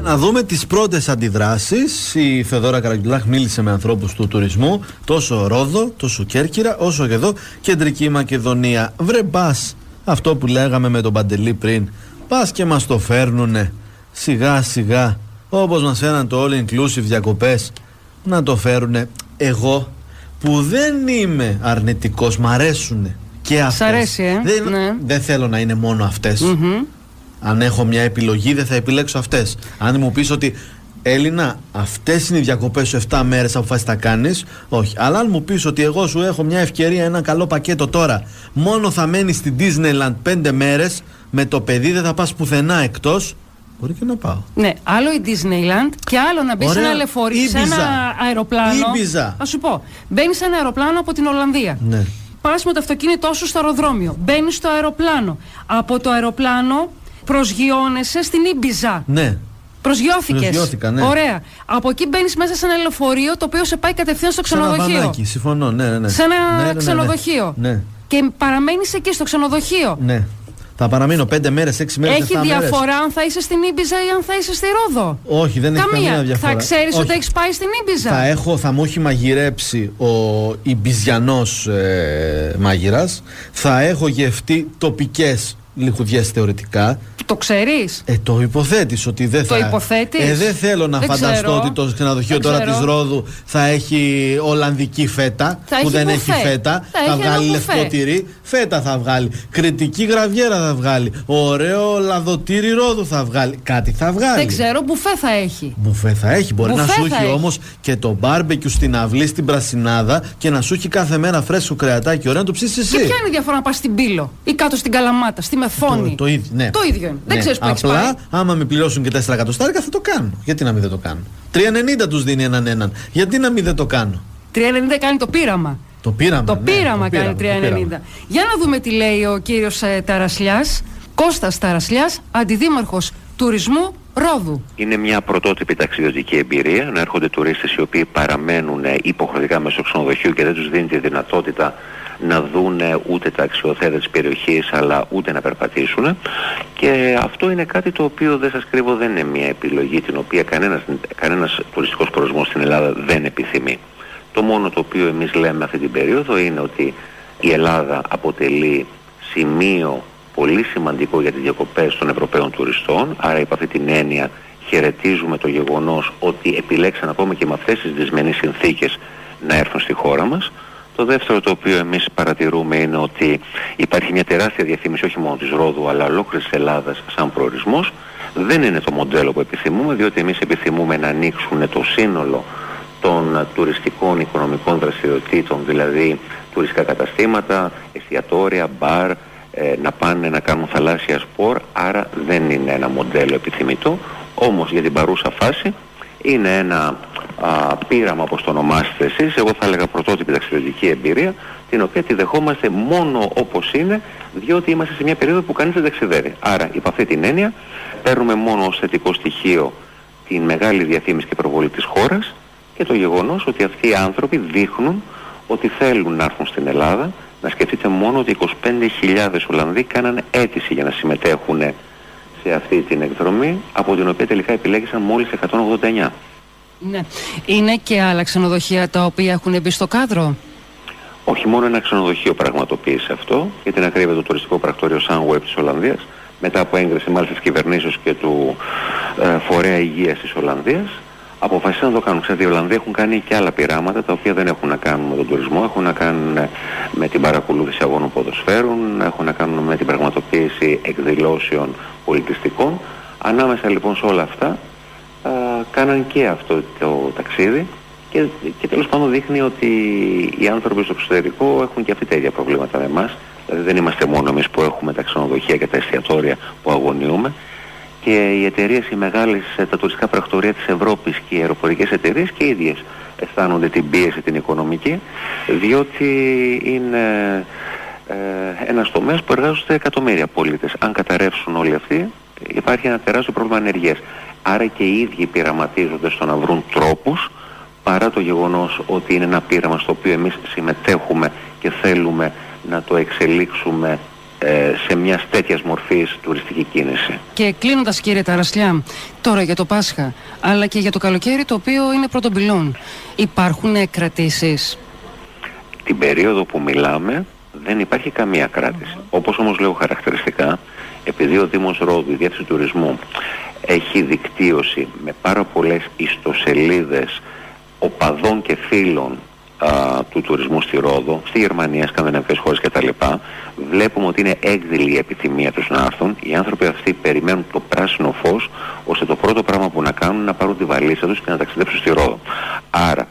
Να δούμε τις πρώτες αντιδράσεις. Η Θεοδόρα Καραγκιουλάχ μίλησε με ανθρώπους του τουρισμού, τόσο Ρόδο, τόσο Κέρκυρα, όσο και εδώ Κεντρική Μακεδονία. Βρε μπας, αυτό που λέγαμε με τον Παντελή πριν, πας και μας το φέρνουνε σιγά σιγά, όπως μας φέραν το all inclusive διακοπές, να το φέρουνε. Εγώ που δεν είμαι αρνητικός, μ' αρέσουνε και αυτές. Σ' αρέσει, δεν θέλω να είναι μόνο αυτές. Αν έχω μια επιλογή, δεν θα επιλέξω αυτές. Αν μου πεις ότι Έλληνα, αυτές είναι οι διακοπές σου 7 μέρες, αποφάσεις τα κάνεις, όχι. Αλλά αν μου πεις ότι εγώ σου έχω μια ευκαιρία, ένα καλό πακέτο τώρα, μόνο θα μένεις στην Disneyland 5 μέρες, με το παιδί δεν θα πας πουθενά εκτός, μπορεί και να πάω. Ναι, άλλο η Disneyland και άλλο να μπει σε ένα λεωφορείο, σε ένα αεροπλάνο. Ήμπιζα. Θα σου πω, μπαίνεις σε ένα αεροπλάνο από την Ολλανδία. Ναι. Πας με το αυτοκίνητό σου στο αεροδρόμιο. Μπαίνεις στο αεροπλάνο. Από το αεροπλάνο προσγειώνεσαι στην Ήμπιζα. Ναι. Προσγειώθηκες. Ναι. Ωραία. Από εκεί μπαίνεις μέσα σε ένα λεωφορείο το οποίο σε πάει κατευθείαν στο ξενοδοχείο. Σε ένα βανάκι, συμφωνώ, ναι. Σε ένα ξενοδοχείο. Ναι. Και παραμένεις εκεί στο ξενοδοχείο. Ναι. Θα παραμείνω 5 μέρες, 6 μέρες. Έχει διαφορά αν θα είσαι στην Ήμπιζα ή αν θα είσαι στη Ρόδο? Όχι, δεν έχει καμία διαφορά. Θα ξέρεις ότι έχεις πάει στην Ήμπιζα. Θα μου έχει μαγειρέψει ο Ιμπιζιανός μάγειρας. Θα έχω γευτεί τοπικές λιχουδιές θεωρητικά. Το ξέρεις? Το υποθέτεις ότι δεν θα. Το υποθέτεις? Δεν θέλω να φανταστώ ότι το ξενοδοχείο τώρα της Ρόδου θα έχει Ολλανδική φέτα που δεν έχει φέτα. Θα βγάλει λευκό τυρί. Φέτα θα βγάλει. Κρητική γραβιέρα θα βγάλει. Ωραίο λαδοτήρι Ρόδου θα βγάλει. Κάτι θα βγάλει. Δεν ξέρω, μπουφέ θα έχει. Μπουφέ θα έχει. Μπορεί να σου έχει όμως και το μπάρμπεκιου στην αυλή στην Πρασινάδα και να σου έχει κάθε μέρα φρέσκο κρεατάκι. Ωραία να το ψήσεις εσύ. Και ποια είναι η διαφορά να πας στην Πύλο ή κάτω στην Καλαμάτα, στη Μεθόνη? Το ίδιο, ναι. Το ίδιο είναι. Δεν ξέρεις που έχεις πάει. Απλά, άμα με πληρώσουν και 4 εκατοστάρικα θα το κάνω. Γιατί να μην δεν το κάνω? 3,90 τους δίνει έναν. Γιατί να μην δεν το κάνω? 3,90 κάνει το πείραμα. Το πείραμα κάνει 3,90. Για να δούμε τι λέει ο κύριος Ταρασλιάς, Κώστας Ταρασλιάς, αντιδήμαρχος τουρισμού Ρόδου. Είναι μια πρωτότυπη ταξιδιωτική εμπειρία να έρχονται τουρίστες οι οποίοι παραμένουν υποχρεωτικά μέσα στο ξενοδοχείο και δεν τους δίνει τη δυνατότητα να δουν ούτε τα αξιοθέατα της περιοχής αλλά ούτε να περπατήσουν, και αυτό είναι κάτι το οποίο, δεν σας κρύβω, δεν είναι μια επιλογή την οποία κανένας τουριστικός προορισμός στην Ελλάδα δεν επιθυμεί. Το μόνο το οποίο εμείς λέμε αυτή την περίοδο είναι ότι η Ελλάδα αποτελεί σημείο πολύ σημαντικό για τις διακοπές των Ευρωπαίων τουριστών, άρα υπ' αυτή την έννοια χαιρετίζουμε το γεγονός ότι επιλέξαν ακόμα και με αυτές τις δυσμενείς συνθήκες να έρθουν στη χώρα μας. Το δεύτερο το οποίο εμείς παρατηρούμε είναι ότι υπάρχει μια τεράστια διαφήμιση όχι μόνο της Ρόδου αλλά ολόκληρης της Ελλάδας σαν προορισμός. Δεν είναι το μοντέλο που επιθυμούμε, διότι εμείς επιθυμούμε να ανοίξουν το σύνολο των τουριστικών οικονομικών δραστηριοτήτων, δηλαδή τουριστικά καταστήματα, εστιατόρια, μπαρ, να πάνε να κάνουν θαλάσσια σπορ, άρα δεν είναι ένα μοντέλο επιθυμητό. Όμως για την παρούσα φάση είναι ένα πείραμα, όπως το ονομάσετε εσείς, εγώ θα έλεγα πρωτότυπη ταξιδιωτική εμπειρία, την οποία τη δεχόμαστε μόνο όπως είναι, διότι είμαστε σε μια περίοδο που κανείς δεν ταξιδεύει. Άρα υπ' αυτή την έννοια παίρνουμε μόνο ως θετικό στοιχείο την μεγάλη διαφήμιση και προβολή της χώρας και το γεγονός ότι αυτοί οι άνθρωποι δείχνουν ότι θέλουν να έρθουν στην Ελλάδα. Να σκεφτείτε μόνο ότι 25.000 Ολλανδοί κάνανε αίτηση για να συμμετέχουν σε αυτή την εκδρομή, από την οποία τελικά επιλέγησαν μόλις 189. Ναι. Είναι και άλλα ξενοδοχεία τα οποία έχουν μπει στο κάδρο? Όχι, μόνο ένα ξενοδοχείο πραγματοποίησε αυτό, για την ακρίβεια το τουριστικό πρακτορείο Sunweb της Ολλανδίας, μετά από έγκριση μάλιστα της κυβερνήσεως και του Φορέα Υγείας της Ολλανδίας. Αποφασίσαν να το κάνουν. Ξέρετε, οι Ολλανδοί έχουν κάνει και άλλα πειράματα τα οποία δεν έχουν να κάνουν με τον τουρισμό, έχουν να κάνουν με την παρακολούθηση αγώνων ποδοσφαίρων, έχουν να κάνουν με την πραγματοποίηση εκδηλώσεων πολιτιστικών. Ανάμεσα λοιπόν σε όλα αυτά κάναν και αυτό το ταξίδι και τέλος πάντων δείχνει ότι οι άνθρωποι στο εξωτερικό έχουν και αυτοί τα ίδια προβλήματα με εμάς. Δηλαδή δεν είμαστε μόνο εμείς που έχουμε τα ξενοδοχεία και τα εστιατόρια που αγωνιούμε. Και οι εταιρείες, οι μεγάλες, τα τουριστικά πρακτορεία της Ευρώπης και οι αεροπορικές εταιρείες και οι ίδιες αισθάνονται την πίεση την οικονομική, διότι είναι ένας τομέας που εργάζονται εκατομμύρια πολίτες. Αν καταρρεύσουν όλοι αυτοί, υπάρχει ένα τεράστιο πρόβλημα ανεργίας. Άρα και οι ίδιοι πειραματίζονται στο να βρουν τρόπους, παρά το γεγονός ότι είναι ένα πείραμα στο οποίο εμείς συμμετέχουμε και θέλουμε να το εξελίξουμε σε μια τέτοια μορφής τουριστική κίνηση. Και κλείνοντας, κύριε Ταρασλιά, τώρα για το Πάσχα, αλλά και για το καλοκαίρι, το οποίο είναι πρώτον πυλών, υπάρχουν κρατήσεις? Την περίοδο που μιλάμε δεν υπάρχει καμία κράτηση. Όπως όμως λέω χαρακτηριστικά, επειδή ο Δήμος Ρόδου, η Διεύθυνση Τουρισμού, έχει δικτύωση με πάρα πολλές ιστοσελίδες οπαδών και φίλων του τουρισμού στη Ρόδο, στη Γερμανία, σκανδιναβικές χώρες κτλ. Βλέπουμε ότι είναι έκδηλη η επιθυμία τους να έρθουν. Οι άνθρωποι αυτοί περιμένουν το πράσινο φως, ώστε το πρώτο πράγμα που να κάνουν είναι να πάρουν τη βαλίτσα τους και να ταξιδέψουν στη Ρόδο. Άρα,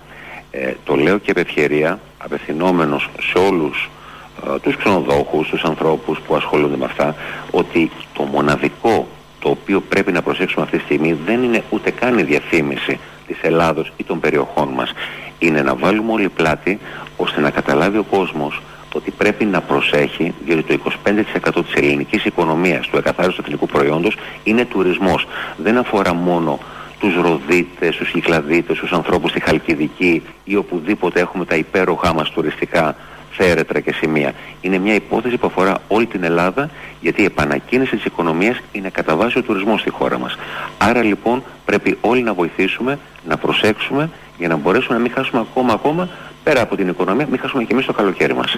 το λέω και επ' ευκαιρία, απευθυνόμενος σε όλους τους ξενοδόχους, τους ανθρώπους που ασχολούνται με αυτά, ότι το μοναδικό το οποίο πρέπει να προσέξουμε αυτή τη στιγμή δεν είναι ούτε καν η διαφήμιση της Ελλάδος ή των περιοχών μας. Είναι να βάλουμε όλοι πλάτη, ώστε να καταλάβει ο κόσμος ότι πρέπει να προσέχει, διότι το 25% της ελληνικής οικονομίας, του εκαθάριστου εθνικού προϊόντος, είναι τουρισμός. Δεν αφορά μόνο τους Ροδίτες, τους Κυκλαδίτες, τους ανθρώπους στη Χαλκιδική ή οπουδήποτε έχουμε τα υπέροχά μας τουριστικά θέρετρα και σημεία. Είναι μια υπόθεση που αφορά όλη την Ελλάδα, γιατί η επανακίνηση της οικονομίας είναι κατά βάση ο τουρισμός στη χώρα μας. Άρα λοιπόν πρέπει όλοι να βοηθήσουμε, να προσέξουμε, για να μπορέσουμε να μην χάσουμε ακόμα πέρα από την οικονομία, μην χάσουμε και εμείς το καλοκαίρι μας.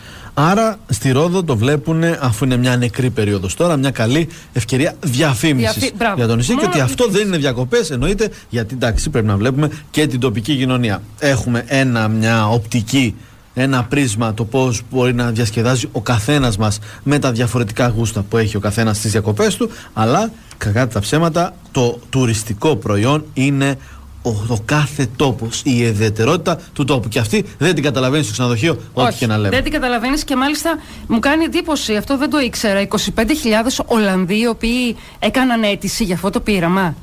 Άρα στη Ρόδο το βλέπουν, αφού είναι μια νεκρή περίοδος τώρα, μια καλή ευκαιρία διαφήμισης για το νησί, και ότι αυτό δεν είναι διακοπές, εννοείται, γιατί εντάξει πρέπει να βλέπουμε και την τοπική κοινωνία. Έχουμε μια οπτική, ένα πρίσμα, το πώς μπορεί να διασκεδάζει ο καθένας μας με τα διαφορετικά γούστα που έχει ο καθένας στις διακοπές του, αλλά κακά τα ψέματα, το τουριστικό προϊόν είναι ο κάθε τόπος, η ιδιαιτερότητα του τόπου. Και αυτή δεν την καταλαβαίνεις στο ξενοδοχείο, ό,τι και να λέμε. Δεν την καταλαβαίνεις, και μάλιστα μου κάνει εντύπωση, αυτό δεν το ήξερα. 25.000 Ολλανδοί οι οποίοι έκαναν αίτηση για αυτό το πείραμα.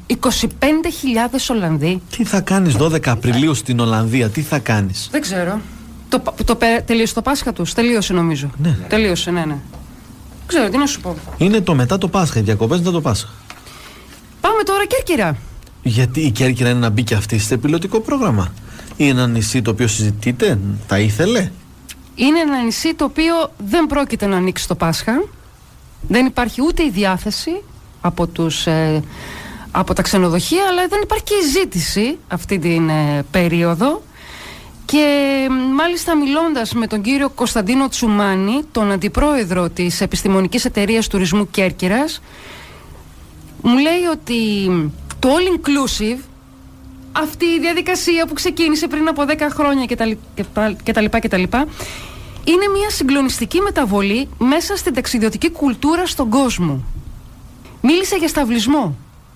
25.000 Ολλανδοί. Τι θα κάνεις 12 Απριλίου στην Ολλανδία, τι θα κάνεις? Δεν ξέρω. Τελείωσε το Πάσχα τους, τελείωσε νομίζω. Ναι. Τελείωσε, ναι. Δεν ξέρω τι να σου πω. Είναι το μετά το Πάσχα, οι διακοπές μετά το Πάσχα. Πάμε τώρα Κέρκυρα. Γιατί η Κέρκυρα είναι να μπει και αυτή στο πιλωτικό πρόγραμμα? Είναι ένα νησί το οποίο συζητείτε, θα ήθελε? Είναι ένα νησί το οποίο δεν πρόκειται να ανοίξει το Πάσχα. Δεν υπάρχει ούτε η διάθεση από τα ξενοδοχεία, αλλά δεν υπάρχει και η ζήτηση αυτή την περίοδο. Και μάλιστα μιλώντας με τον κύριο Κωνσταντίνο Τσουμάνη, τον αντιπρόεδρο της Επιστημονικής Εταιρείας Τουρισμού Κέρκυρας, μου λέει ότι το all inclusive, αυτή η διαδικασία που ξεκίνησε πριν από 10 χρόνια κτλ, είναι μια συγκλονιστική μεταβολή μέσα στην ταξιδιωτική κουλτούρα στον κόσμο. Μίλησε για σταυλισμό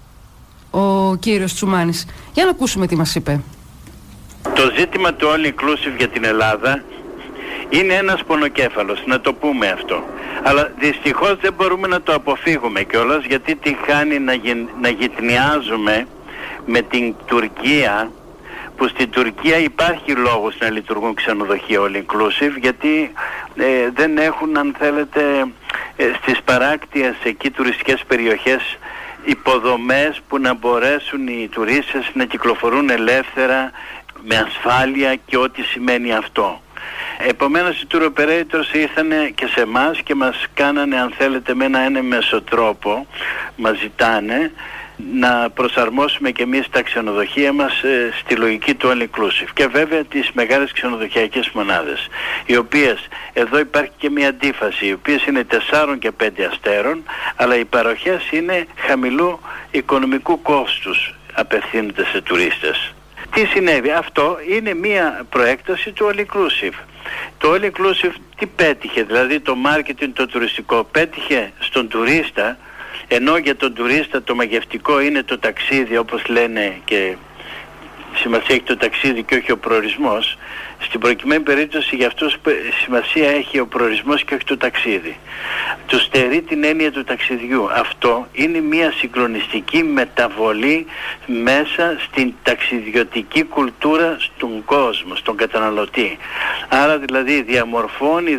ο κύριος Τσουμάνης. Για να ακούσουμε τι μας είπε. Το ζήτημα του all inclusive για την Ελλάδα είναι ένας πονοκέφαλος, να το πούμε αυτό. Αλλά δυστυχώς δεν μπορούμε να το αποφύγουμε κιόλας, γιατί τη χάνει να γυτνιάζουμε με την Τουρκία, που στην Τουρκία υπάρχει λόγος να λειτουργούν ξενοδοχεία all inclusive, γιατί δεν έχουν, αν θέλετε, στις παράκτιες εκεί τουριστικές περιοχές υποδομές που να μπορέσουν οι τουρίστες να κυκλοφορούν ελεύθερα, με ασφάλεια και ό,τι σημαίνει αυτό. Επομένως οι tour operators ήρθανε και σε εμάς και μας κάνανε, αν θέλετε, με ένα έμεσο τρόπο, μας ζητάνε να προσαρμόσουμε και εμείς τα ξενοδοχεία μας στη λογική του all inclusive. Και βέβαια τις μεγάλες ξενοδοχειακές μονάδες, οι οποίες, εδώ υπάρχει και μια αντίφαση, οι οποίες είναι 4 και 5 αστέρων, αλλά οι παροχές είναι χαμηλού οικονομικού κόστους, απευθύνονται σε τουρίστες. Τι συνέβη? Αυτό είναι μια προέκταση του all inclusive. Το all inclusive τι πέτυχε? Δηλαδή το marketing το τουριστικό πέτυχε στον τουρίστα, ενώ για τον τουρίστα το μαγευτικό είναι το ταξίδι, όπως λένε, και σημασία έχει το ταξίδι και όχι ο προορισμός. Στην προκειμένη περίπτωση για αυτούς σημασία έχει ο προορισμός και όχι το ταξίδι. Του στερεί την έννοια του ταξιδιού. Αυτό είναι μια συγκλονιστική μεταβολή μέσα στην ταξιδιωτική κουλτούρα στον κόσμο, στον καταναλωτή. Άρα δηλαδή διαμορφώνει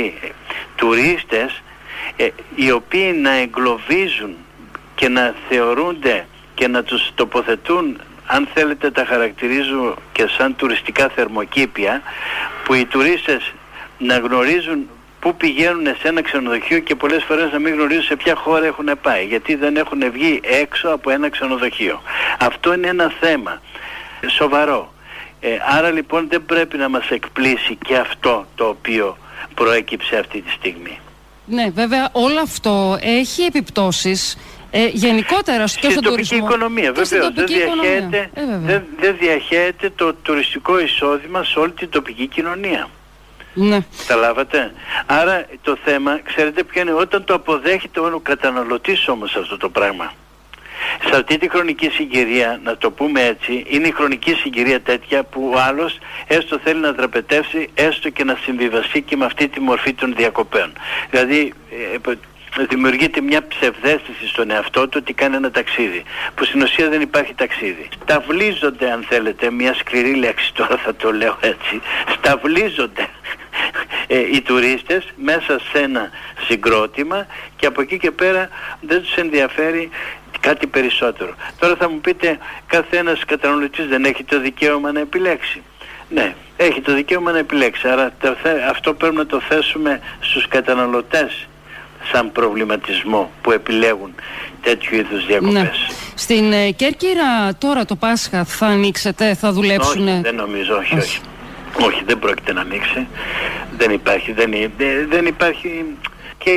τουρίστες οι οποίοι να εγκλωβίζουν και να θεωρούνται και να τους τοποθετούν, αν θέλετε τα χαρακτηρίζω και σαν τουριστικά θερμοκήπια, που οι τουρίστες να γνωρίζουν που πηγαίνουν σε ένα ξενοδοχείο και πολλές φορές να μην γνωρίζουν σε ποια χώρα έχουν πάει, γιατί δεν έχουν βγει έξω από ένα ξενοδοχείο. Αυτό είναι ένα θέμα σοβαρό. Άρα λοιπόν δεν πρέπει να μας εκπλήσει και αυτό το οποίο προέκυψε αυτή τη στιγμή. Ναι, βέβαια όλο αυτό έχει επιπτώσεις γενικότερα και στον τουρισμό. Στην τοπική οικονομία, βεβαίως. Δεν διαχέεται το τουριστικό εισόδημα σε όλη την τοπική κοινωνία. Ναι. Καταλάβατε. Άρα το θέμα, ξέρετε ποιο είναι, όταν το αποδέχεται ο καταναλωτής όμως αυτό το πράγμα. Σε αυτή τη χρονική συγκυρία, να το πούμε έτσι, είναι η χρονική συγκυρία τέτοια που ο άλλος έστω θέλει να δραπετεύσει, έστω και να συμβιβαστεί και με αυτή τη μορφή των διακοπών. Δηλαδή δημιουργείται μια ψευδαίσθηση στον εαυτό του ότι κάνει ένα ταξίδι, που στην ουσία δεν υπάρχει ταξίδι. Σταυλίζονται, αν θέλετε, μια σκληρή λέξη τώρα θα το λέω έτσι, σταυλίζονται οι τουρίστες μέσα σε ένα συγκρότημα και από εκεί και πέρα δεν τους ενδιαφέρει κάτι περισσότερο. Τώρα θα μου πείτε, κάθε ένας καταναλωτής δεν έχει το δικαίωμα να επιλέξει. Ναι, έχει το δικαίωμα να επιλέξει, άρα αυτό πρέπει να το θέσουμε στους καταναλωτές σαν προβληματισμό που επιλέγουν τέτοιου είδους διακοπές. Ναι. Στην Κέρκυρα τώρα το Πάσχα θα ανοίξετε, θα δουλέψουν? Όχι, δεν νομίζω, όχι. Όχι, δεν πρόκειται να ανοίξει. Δεν υπάρχει και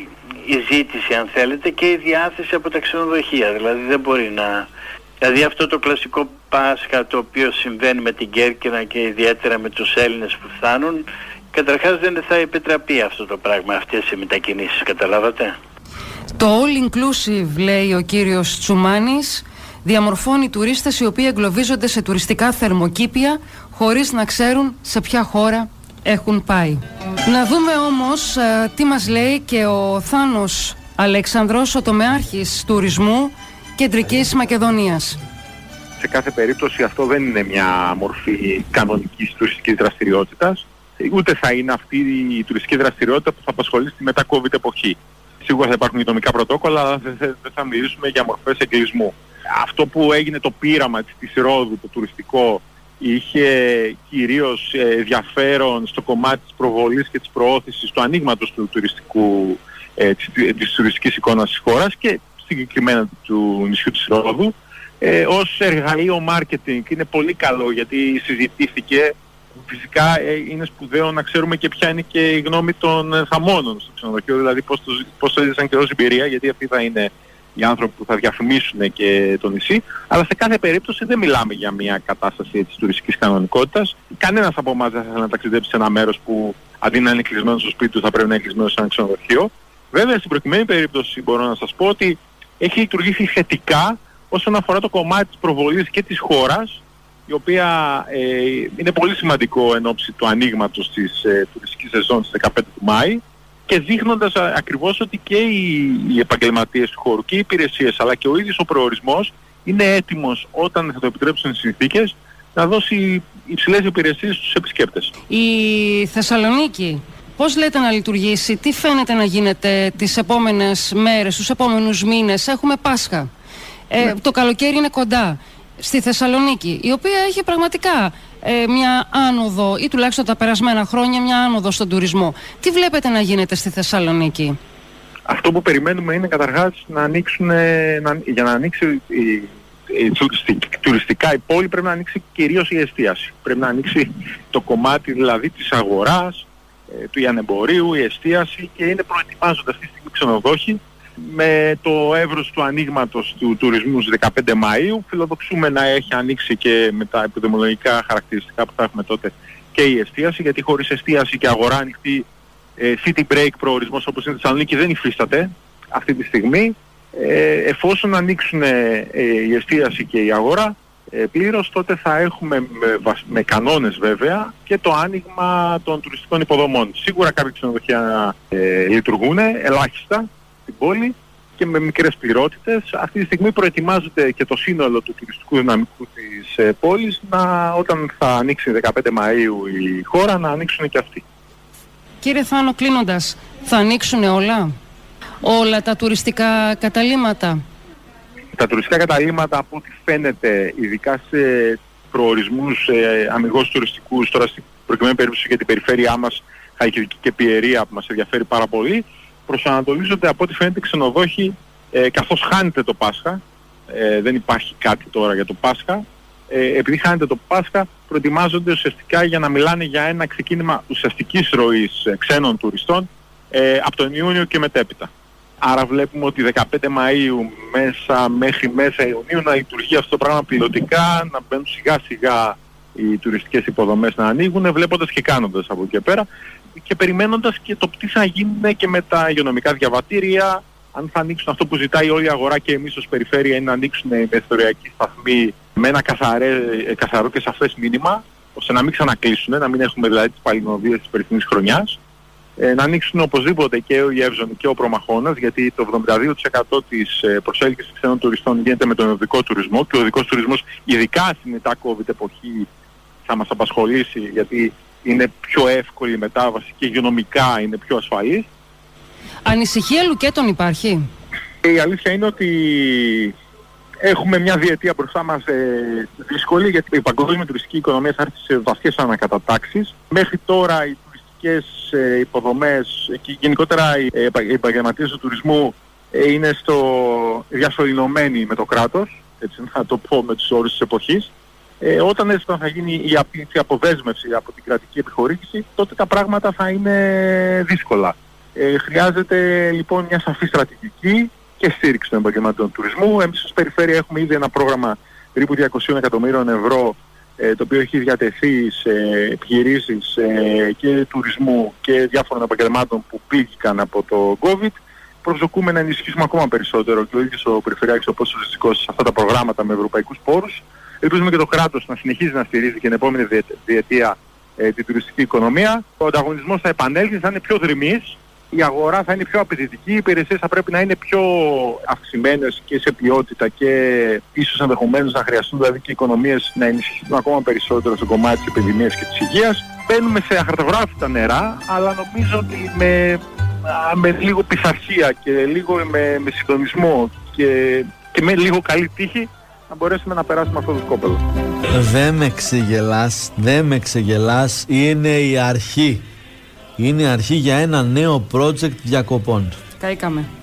η ζήτηση, αν θέλετε, και η διάθεση από τα ξενοδοχεία. Δηλαδή δεν μπορεί να... Δηλαδή αυτό το κλασικό Πάσχα το οποίο συμβαίνει με την Κέρκυρα και ιδιαίτερα με τους Έλληνες που φτάνουν, καταρχάς δεν θα επιτραπεί αυτό το πράγμα, αυτές οι μετακινήσεις, καταλάβατε. Το all inclusive, λέει ο κύριος Τσουμάνης, διαμορφώνει τουρίστες οι οποίοι εγκλωβίζονται σε τουριστικά θερμοκήπια χωρίς να ξέρουν σε ποια χώρα έχουν πάει. Να δούμε όμως τι μας λέει και ο Θάνος Αλεξανδρός, ο τομεάρχης τουρισμού Κεντρικής Μακεδονίας. Σε κάθε περίπτωση αυτό δεν είναι μια μορφή κανονικής τουριστικής δραστηριότητας, ούτε θα είναι αυτή η τουριστική δραστηριότητα που θα απασχολεί στη μετά-COVID εποχή. Σίγουρα θα υπάρχουν υγειονομικά πρωτόκολλα, αλλά δεν θα μιλήσουμε για μορφές εγκλεισμού. Αυτό που έγινε το πείραμα της Ρόδου, το τουριστικό, είχε κυρίως ενδιαφέρον στο κομμάτι της προβολής και της προώθησης του ανοίγματος του τουριστικού, της τουριστικής εικόνας της χώρας και συγκεκριμένα του νησιού της Ρόδου. Ως εργαλείο marketing είναι πολύ καλό, γιατί συζητήθηκε. Φυσικά είναι σπουδαίο να ξέρουμε και ποια είναι και η γνώμη των θαμώνων στο ξενοδοχείο, δηλαδή πώς το έζησαν και ως εμπειρία, γιατί αυτοί θα είναι οι άνθρωποι που θα διαφημίσουν και το νησί. Αλλά σε κάθε περίπτωση δεν μιλάμε για μια κατάσταση της τουριστικής κανονικότητας. Κανένας από εμάς δεν θα να ταξιδέψει σε ένα μέρος που αντί να είναι κλεισμένο στο σπίτι του θα πρέπει να είναι κλεισμένο σε ένα ξενοδοχείο. Βέβαια, στην προκειμένη περίπτωση μπορώ να σας πω ότι έχει λειτουργήσει θετικά όσον αφορά το κομμάτι της προβολής και της χώρας, η οποία είναι πολύ σημαντικό εν ώψη του ανοίγματος της τουριστικής σεζόν στις 15 του Μάη, και δείχνοντας ακριβώς ότι και οι επαγγελματίες του χώρου και οι υπηρεσίες αλλά και ο ίδιος ο προορισμός είναι έτοιμος, όταν θα το επιτρέψουν οι συνθήκες, να δώσει υψηλές υπηρεσίες στους επισκέπτες. Η Θεσσαλονίκη πώς λέτε να λειτουργήσει, τι φαίνεται να γίνεται τις επόμενες μέρες, τους επόμενους μήνες? Έχουμε Πάσχα, το καλοκαίρι είναι κοντά. Στη Θεσσαλονίκη, η οποία έχει πραγματικά μια άνοδο, ή τουλάχιστον τα περασμένα χρόνια μια άνοδο στον τουρισμό. Τι βλέπετε να γίνεται στη Θεσσαλονίκη? Αυτό που περιμένουμε είναι καταρχάς να ανοίξουν, για να ανοίξει τουριστικά η πόλη πρέπει να ανοίξει κυρίως η εστίαση. Πρέπει να ανοίξει το κομμάτι δηλαδή της αγοράς, του ιανεμπορίου, η εστίαση, και είναι προετοιμάζονται αυτή τη στιγμή ξενοδόχοι. Με το εύρος του ανοίγματος του τουρισμού στις 15 Μαΐου φιλοδοξούμε να έχει ανοίξει και με τα επιδημιολογικά χαρακτηριστικά που θα έχουμε τότε και η εστίαση, γιατί χωρίς εστίαση και αγορά ανοιχτή, city break προορισμός όπως είναι στη Θεσσαλονίκη δεν υφίσταται αυτή τη στιγμή. Εφόσον ανοίξουν η εστίαση και η αγορά πλήρως, τότε θα έχουμε με κανόνες βέβαια και το άνοιγμα των τουριστικών υποδομών. Σίγουρα κάποια ξενοδοχεία λειτουργούν ελάχιστα στην πόλη και με μικρές πληρότητες. Αυτή τη στιγμή προετοιμάζεται και το σύνολο του τουριστικού δυναμικού της πόλης όταν θα ανοίξει 15 Μαΐου η χώρα, να ανοίξουν και αυτοί. Κύριε Θάνο, κλείνοντας, θα ανοίξουν όλα τα τουριστικά καταλύματα? Τα τουριστικά καταλύματα, από ό,τι φαίνεται, ειδικά σε προορισμούς αμιγώς τουριστικούς, τώρα στην προκειμένη περίπτωση για την περιφέρειά μας Χαλκιδική και Πιερία που μας ενδιαφέρει πάρα πολύ, προσανατολίζονται από ό,τι φαίνεται ξενοδόχοι, καθώς χάνεται το Πάσχα, δεν υπάρχει κάτι τώρα για το Πάσχα, επειδή χάνεται το Πάσχα προετοιμάζονται ουσιαστικά για να μιλάνε για ένα ξεκίνημα ουσιαστικής ροής ξένων τουριστών από τον Ιούνιο και μετέπειτα. Άρα βλέπουμε ότι 15 Μαΐου μέχρι μέσα Ιουνίου να λειτουργεί αυτό το πράγμα πιλωτικά, να μπαίνουν σιγά σιγά οι τουριστικές υποδομές να ανοίγουν, βλέποντας και κάνοντας από εκεί και πέρα και περιμένοντας και το τι θα γίνει και με τα υγειονομικά διαβατήρια, αν θα ανοίξουν αυτό που ζητάει όλη η αγορά και εμείς ως περιφέρεια, είναι να ανοίξουν οι μεθοριακοί σταθμοί με ένα καθαρό και σαφές μήνυμα, ώστε να μην ξανακλείσουν, να μην έχουμε δηλαδή τις παλινοδίες της περσινής χρονιάς. Να ανοίξουν οπωσδήποτε και η Εύζωνη και ο Προμαχώνας, γιατί το 72% της προσέλκυσης ξένων τουριστών γίνεται με τον οδικό τουρισμό και ο οδικός τουρισμός, ειδικά στην μετά COVID εποχή, θα μας απασχολήσει, γιατί είναι πιο εύκολη η μετάβαση και υγειονομικά είναι πιο ασφαλής. Ανησυχία λουκέτων υπάρχει? Η αλήθεια είναι ότι έχουμε μια διετία μπροστά μας δύσκολη, γιατί η παγκόσμια τουριστική οικονομία θα έρθει σε βαθιές ανακατατάξεις. Μέχρι τώρα οι τουριστικές υποδομές και γενικότερα οι επαγγελματίες του τουρισμού είναι διασωληνωμένοι με το κράτος, έτσι να το πω με τους όρους της εποχής. Όταν θα γίνει η αποδέσμευση από την κρατική επιχορήγηση, τότε τα πράγματα θα είναι δύσκολα. Χρειάζεται λοιπόν μια σαφή στρατηγική και στήριξη των επαγγελματών τουρισμού. Εμείς ως περιφέρεια έχουμε ήδη ένα πρόγραμμα περίπου 200 εκατομμύριων ευρώ, το οποίο έχει διατεθεί σε επιχειρήσεις και τουρισμού και διάφορων επαγγελμάτων που πλήγηκαν από το COVID. Προσδοκούμε να ενισχύσουμε ακόμα περισσότερο και ο ίδιος ο Περιφερειάρχης ο Πόσος Ζητικός σε αυτά τα προγράμματα με ευρωπαϊκούς πόρους. Ελπίζουμε και το κράτος να συνεχίζει να στηρίζει και την επόμενη διετία την τουριστική οικονομία. Ο ανταγωνισμός θα επανέλθει, θα είναι πιο δρυμής, η αγορά θα είναι πιο απαιτητική, οι υπηρεσίες θα πρέπει να είναι πιο αυξημένες και σε ποιότητα και ίσως ενδεχομένως να χρειαστούν δηλαδή και οι οικονομίες να ενισχυθούν ακόμα περισσότερο στο κομμάτι της επιδημίας και της υγείας. Μπαίνουμε σε αχαρτογράφητα νερά, αλλά νομίζω ότι με λίγο πειθαρχία και λίγο με συντονισμό και με λίγο καλή τύχη να μπορέσουμε να περάσουμε αυτό το σκόπελο. Δεν με ξεγελάς, είναι η αρχή. Είναι η αρχή για ένα νέο project διακοπών. Καήκαμε.